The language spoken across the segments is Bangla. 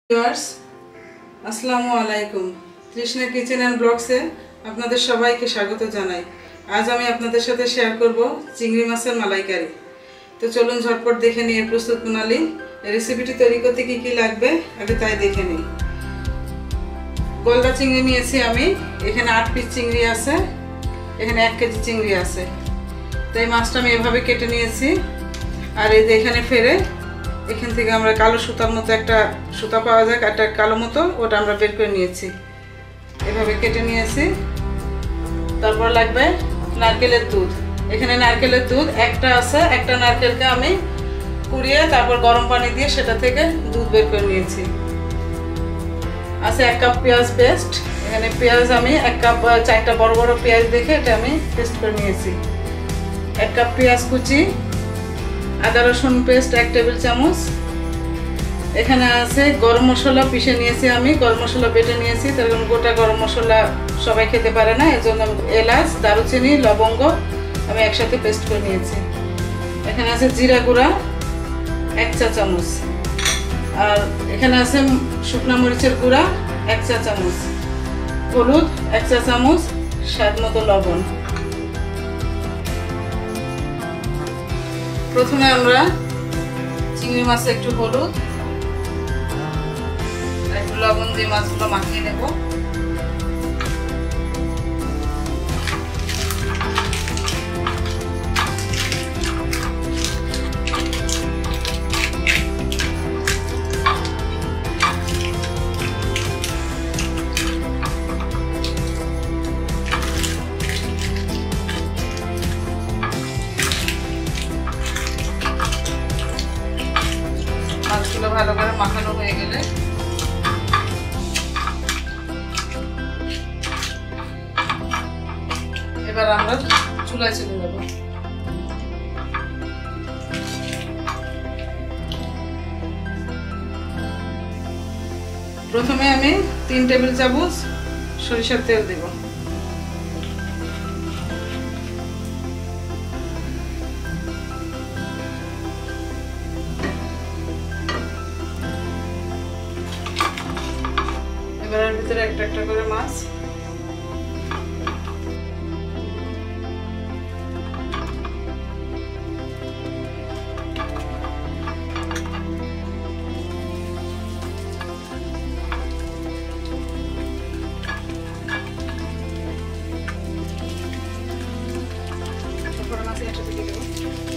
ভিউয়ার্স আসসালামু আলাইকুম। তৃষ্ণা কিচেন অ্যান্ড ব্লগসে আপনাদের সবাইকে স্বাগত জানাই। আজ আমি আপনাদের সাথে শেয়ার করব চিংড়ি মাছের মালাইকারি। তো চলুন ঝটপট দেখে নিই প্রস্তুত প্রণালী। রেসিপিটি তৈরি করতে কি কি লাগবে আগে তাই দেখে নিই। গলদা চিংড়ি নিয়েছি আমি, এখানে 8 পিস চিংড়ি আছে, এখানে 1 কেজি চিংড়ি আছে। তো এই মাছটা আমি এভাবে কেটে নিয়েছি। আর এই যে এখানে ফেরে এখান থেকে আমরা কালো সুতার মতো একটা সুতা পাওয়া যায়, একটা কালো মতো, ওটা আমরা বের করে নিয়েছি, এভাবে কেটে নিয়েছি। তারপর লাগবে নারকেলের দুধ। এখানে নারকেলের দুধ একটা আছে, একটা নারকেলকে আমি কুড়িয়ে তারপর গরম পানি দিয়ে সেটা থেকে দুধ বের করে নিয়েছি। আছে 1 কাপ পেঁয়াজ পেস্ট। এখানে পেঁয়াজ আমি 1 কাপ 4টা বড় বড় পেঁয়াজ দেখে এটা আমি পেস্ট করে নিয়েছি। 1 কাপ পেঁয়াজ কুচি, আদা রসুন পেস্ট 1 টেবিল চামচ। এখানে আছে গরম মশলা পিষে নিয়েছি আমি, গরম মশলা বেটে নিয়েছি। তার কারণ গোটা গরম মশলা সবাই খেতে পারে না, এর জন্য এলাচ, দারুচিনি, লবঙ্গ আমি একসাথে পেস্ট করে নিয়েছি। এখানে আছে জিরা গুঁড়া 1 চা চামচ, আর এখানে আছে শুকনো মরিচের গুঁড়া 1 চা চামচ, হলুদ 1 চা চামচ, স্বাদ মতো লবণ। প্রথমে আমরা চিংড়ি মাছে একটু হলুদ একটু লবণ দিয়ে মাছগুলো মাখিয়ে নেব। মাছগুলো ভালো করে মাখানো হয়ে গেলে এবার আমরা চুলায় চলে যাব। প্রথমে আমি 3 টেবিল চামচ সরিষার তেল দেব। এবার এর ভিতরে একটা একটা করে মাছ একসাথে দিয়ে দেবো।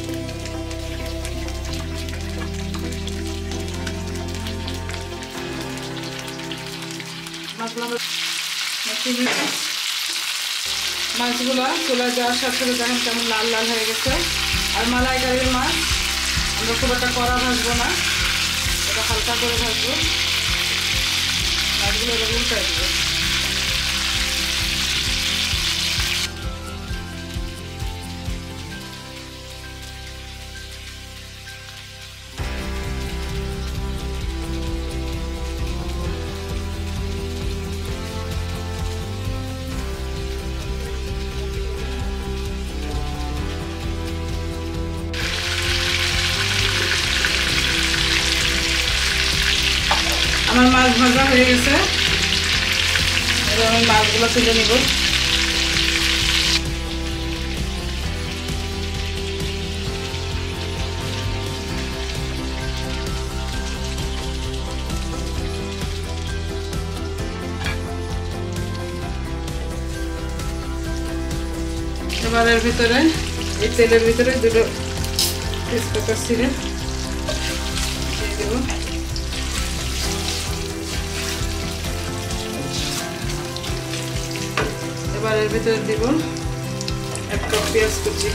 মাছগুলো চলে যাওয়ার সাথে সাথে দেখেন কেমন লাল লাল হয়ে গেছে। আর মালাইকারির মাছ আমরা খুব একটা কড়া ভাজবো না, এটা হালকা করে ভাজবো। মাছগুলো এবার উল্টাই দেবো। আমার মাছ ভাজা হয়ে গেছে, এবার আমি মাছগুলো তুলে নিব। এবার এর ভিতরে এই তেলের ভিতরে 2টো তেজপাতা ছিঁড়ে দিয়ে দেব। এবার এর ভিতরে দিব 1 কাপ পেঁয়াজ কুচি,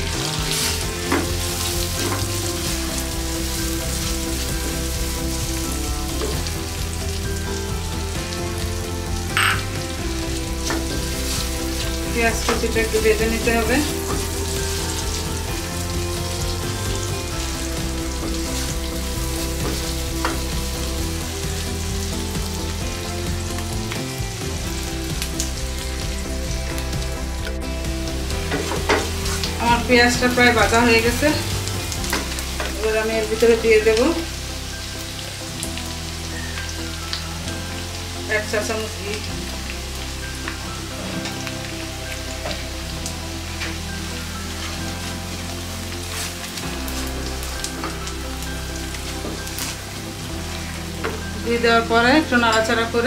পেঁয়াজ কুচিটা একটু ভেজে নিতে হবে। আমার পেঁয়াজটা প্রায় ভাজা হয়ে গেছে, এবার আমি এর ভিতরে দিয়ে দেব 1 চা চামচ ঘি, ঘি দেওয়ার পরে একটু নাড়াচাড়া করে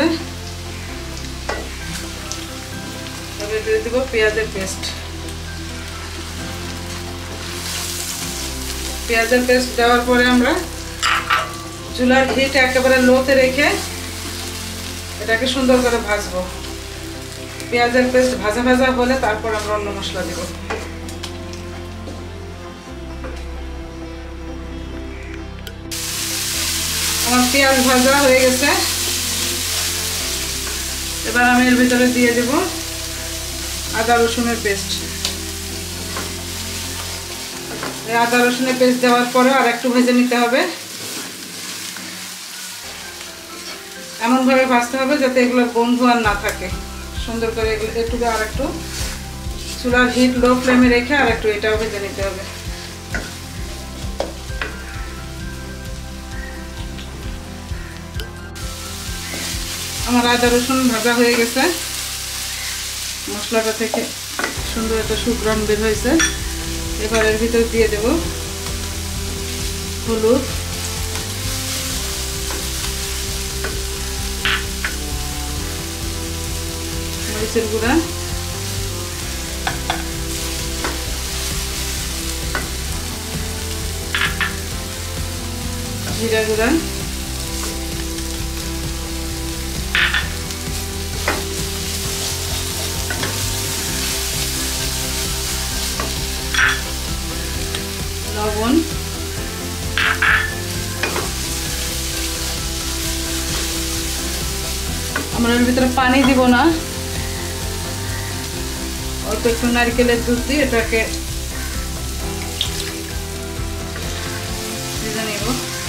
এবার দিয়ে দেবো পেঁয়াজের পেস্ট। পেঁয়াজের পেস্ট দেওয়ার পরে আমরা চুলার হিট একেবারে লোতে রেখে এটাকে সুন্দর করে ভাজবো। পেঁয়াজের পেস্ট ভাজা ভাজা হলে তারপর আমরা অন্য মশলা দেব। আমার পেঁয়াজ ভাজা হয়ে গেছে, এবার আমি এর ভিতরে দিয়ে দেব আদা রসুনের পেস্ট। আদা রসুনের পেস্ট দেওয়ার পরে আর একটু ভেজে নিতে হবে। এমনভাবে ভাজতে হবে যাতে এগুলোর গন্ধ আর না থাকে। সুন্দর করে একটু আর একটু চুলার হিট লো ফ্লেমে রেখে আর একটু এটাও ভেজে নিতে হবে। আমার আদা রসুন ভাজা হয়ে গেছে, মশলাটা থেকে সুন্দর একটা সুঘ্রাণ বের হয়েছে। এবার এর ভিতরে দিয়ে দেব হলুদ, মরিচের গুঁড়া, জিরা গুঁড়া, লবণ, আমরা এর ভিতরে পানি দিব না, অল্প একটু নারকেলের দুধ দিয়ে এটাকে ভেজে নেব।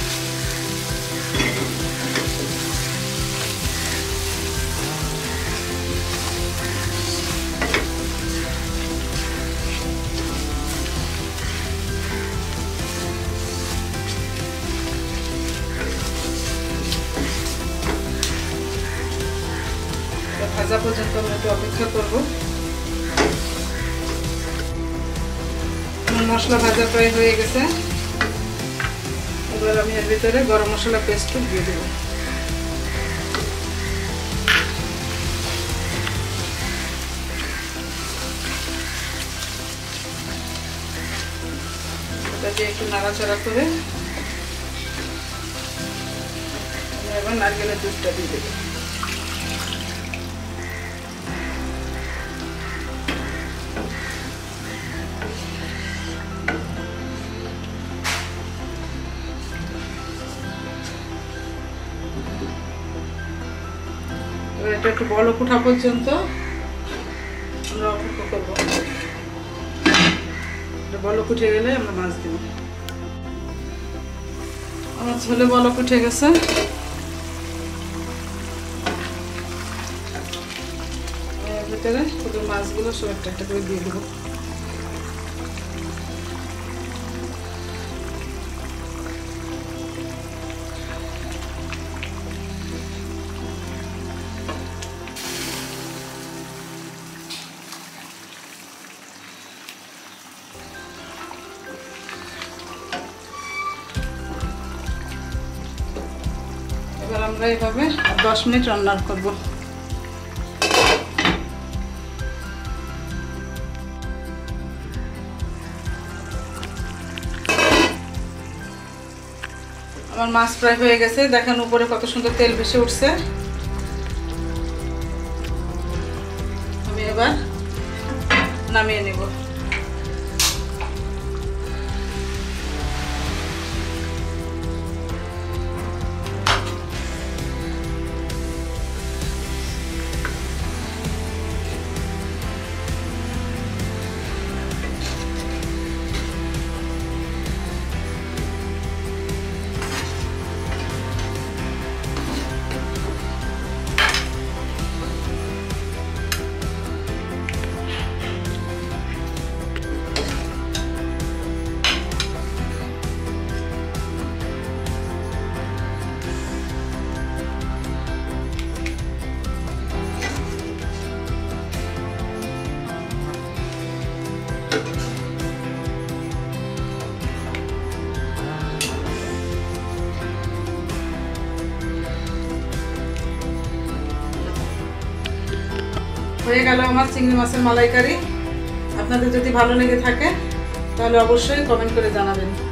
ভাজা পর্যন্ত আমরা একটু অপেক্ষা করব। মশলা ভাজা প্রায় হয়ে গেছে, এবার আমি এর ভিতরে গরম মশলা পেস্ট দিয়ে দেব। এটা দিয়ে একটু নাড়াচাড়া করে এবার নারকেলের দুধটা দিয়ে দেব। এটা একটু বলক ওঠা পর্যন্ত আমরা অপেক্ষা করবো। বলক উঠে গেলে আমরা মাছ দিব। আমার ঝোলে বলক উঠে গেছে, এর ভিতরে শুধু মাছগুলো সব একটা একটা করে দিয়ে দেবো। এবার আমরা এইভাবে 10 মিনিট রান্না করব। আমার মাছ প্রায় হয়ে গেছে, দেখেন উপরে কত সুন্দর তেল ভেসে উঠছে। আমি এবার নামিয়ে নেব। হয়ে গেল আমার চিংড়ি মাছের মালাইকারি। আপনাদের যদি ভালো লেগে থাকে তাহলে অবশ্যই কমেন্ট করে জানাবেন।